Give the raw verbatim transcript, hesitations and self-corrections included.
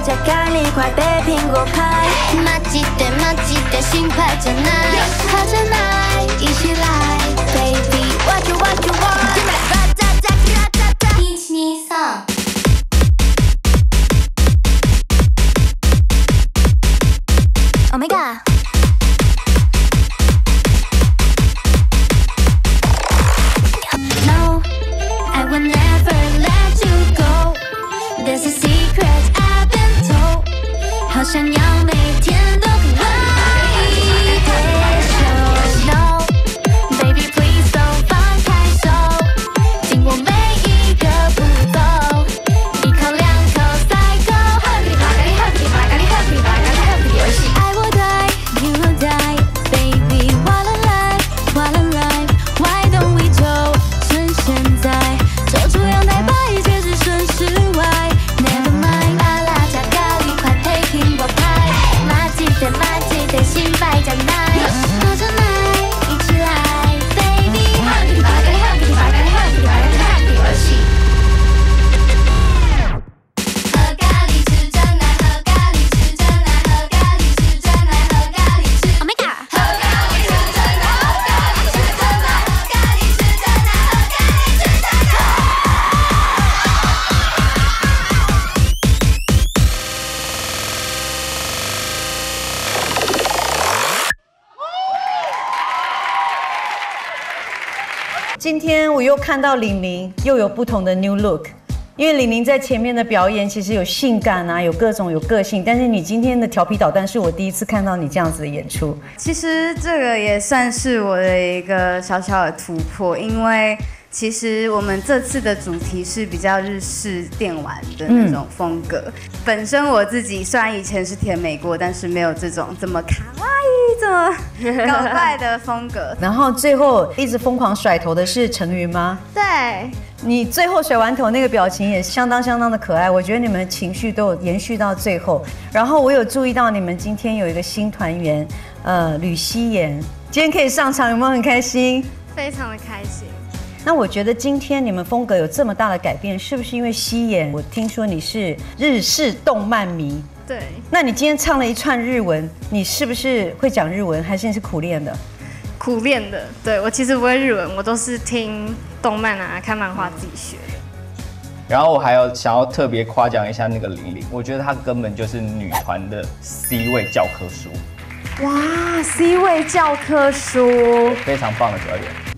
加咖喱块配苹果派。马吉的马吉的新派真奶，好真奶，一起来 ，baby what you what you want。一二三。Oh my god。 No, I will never let you go. There's a secret I've been told. 好想要每天都可以挥手。No, baby please don't 放开手，紧握每一个步骤，一口两口塞够。喝啤酒，喝啤酒，喝啤酒，喝啤酒，喝啤酒，游戏。爱我die, you die, baby what a life, what a life. Why don't we 就趁现在，走出阳台，把一切置身事外。Never mind， 麻辣加咖喱块配苹果派，马吉的马吉的新白加奶，喝着奶一起来 ，baby。喝啤酒，喝啤酒，喝啤酒，喝啤酒，喝啤酒，喝啤酒，游戏。喝咖喱吃真奶，喝咖喱吃真奶，喝咖喱吃真奶，喝咖喱吃。Oh my god。喝咖喱吃真奶，喝咖喱吃真奶，喝咖喱吃真奶，喝咖喱吃真奶。 今天我又看到玲玲又有不同的 new look， 因为玲玲在前面的表演其实有性感啊，有各种有个性，但是你今天的调皮捣蛋是我第一次看到你这样子的演出。 其实这个也算是我的一个小小的突破，因为其实我们这次的主题是比较日式电玩的那种风格。嗯、本身我自己虽然以前是甜美过，但是没有这种这么卡哇伊、这么搞怪的风格。 然后最后一直疯狂甩头的是陈云吗？ 对。 你最后甩完头那个表情也相当相当的可爱，我觉得你们的情绪都有延续到最后。然后我有注意到你们今天有一个新团员，呃，吕希妍，今天可以上场，有没有很开心？ 非常的开心。 那我觉得今天你们风格有这么大的改变，是不是因为希妍？我听说你是日式动漫迷， 对。 那你今天唱了一串日文，你是不是会讲日文，还是你是苦练的？ 苦练的，对我其实不会日文，我都是听动漫啊、看漫画自己学的。 然后我还有想要特别夸奖一下那个玲玲，我觉得她根本就是女团的 C 位教科书。 哇 ，C 位教科书， 非常棒的表演。